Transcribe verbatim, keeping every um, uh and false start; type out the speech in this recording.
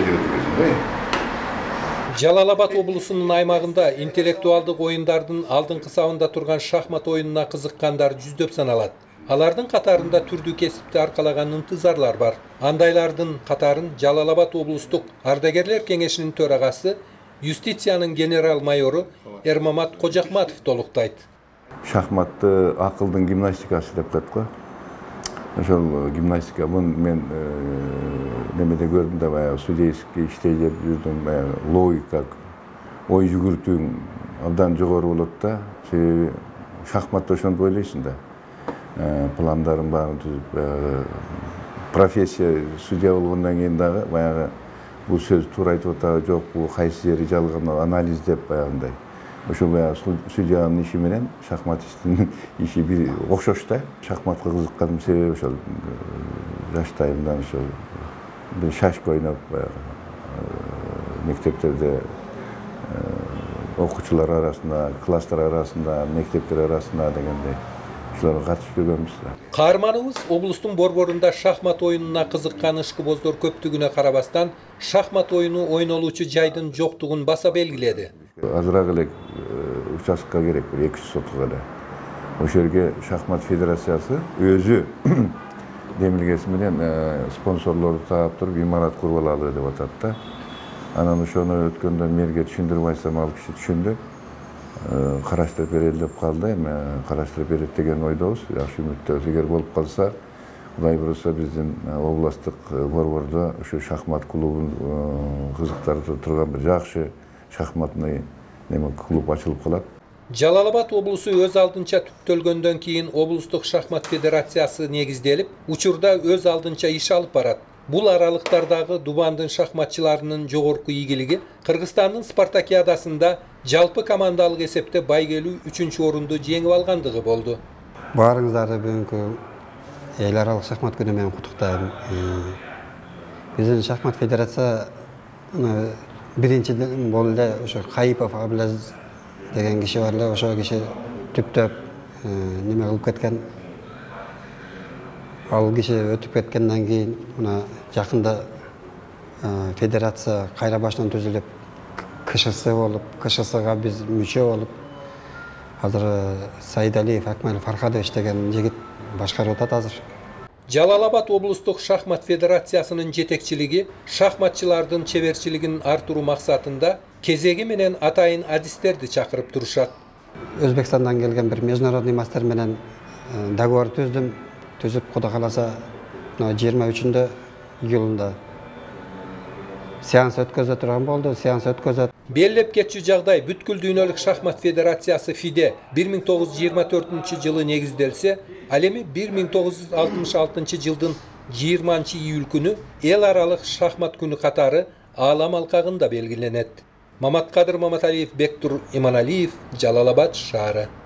жибеткен. Жалал-Абад облусунун аймагында интеллектуалдык оюндардын алдыңкы сабында турган шахмат оюнуна кызыккандар жүздөп саналат. Алардын катарында түрдүү кесипти аркалаган ынтызарлар бар. Андайлардын катарын Жалал-Абад облустук ардагерлер кеңешинин төрагасы, юстициянын генерал-майору Эрмамат Кожахматов толуктайт. Шахматты акылдын гимнастикасы деп коет го. Ошол гимнастика мен немеде көрдүм да, баягы судейский иштеп жүрдүм, баягы логика, ой жүгүртүүң абдан жогору болот да. Себеби шахматта ошентип ойлойсуң да. Пландарын баарын түзүп, профессия судья болгондон кийин дагы баягы бул сөз туура айтып атабы жок, бул кайсы жери жалган анализдеп баягындай. Ошол баягы судьянын иши менен шахматисттин иши бир окшош да. Шахматка кызыкканым себеби ошол жаштайымдан ошол бир шашка ойноп мектептерде окуучулар арасында, класстар арасында, мектептер арасында дегендей катышып жүргөнбүз. Каарманыбыз облустун борборунда шахмат оюнуна кызыккан ышкыбоздор көптүгүнө карабастан, шахмат оюну ойнолуучу жайдын жоктугун баса белгиледи. Азыраак эле участка керек, эки жүз сотко эле. Ошол жерге шахмат федерациясы өзү демилгеси менен спонсорлорду таап туруп имарат куруп алалы деп атат да. Анан ошону өткөндө мэрге түшүндүрүп айтсам, ал киши түшүндү. Караштырып берели деп калды. Эми караштырып берет деген ойдобуз. Жакшы үмүттөбүз. Эгер болуп калса, Кудай буюрса биздин областтык борбордо ушу шахмат клубун кызыктырып турган бир жакшы шахматный неме клуб ачылып калат. Жалал-Абад облусу өз алдынча түптөлгөндөн кийин облустук шахмат федерациясы негизделип, учурда өз алдынча иш алып барат. Бул аралыктардагы Дубандын шахматчыларынын жогорку ийгилиги Кыргызстандын спартакиадасында жалпы командалык эсепте байгелүү үчүнчү орунду жеңип алгандыгы болду. Баарыңыздарды бүгүнкү эл аралык шахмат күнү менен куттуктайм. Биздин шахмат федерация биринчи болду эле ошо Кайыпов Абылазиз деген киши бар эле, ошол киши түптөп неме кылып кеткен. Ал киши өтүп кеткенден кийин мына жакында федерация кайра баштан түзүлүп, КШС болуп, КШСга биз мүчө болуп, азыр Сайдалиев Акмал Фархадович деген жигит башкарып атат азыр. Жалал-Абад облустук шахмат федерациясынын жетекчилиги шахматчылардын чеберчилигин артыруу максатында кезеги менен атайын адистерди чакырып турушат. Өзбекстандан келген бир международный мастер менен договор түздүм. Түзүп, Кудай кааласа, жыйырма үчүндө июлунда сеанс өткөзө турган болду, сеанс өткөзөт. Белгилеп кетчү жагдай бүткүл дүйнөлүк шахмат федерациясы ФИДе бир миң тогуз жүз жыйырма төртүнчү жылы негизделсе, ал эми бир миң тогуз жүз алтымыш алтынчы жылдын жыйырманчы июль күнү эл аралык шахмат күнү катары аалам алкагында белгиленет. Маматкадыр Маматалиев, Бектур Иманалиев, Жалал-Абад шаары.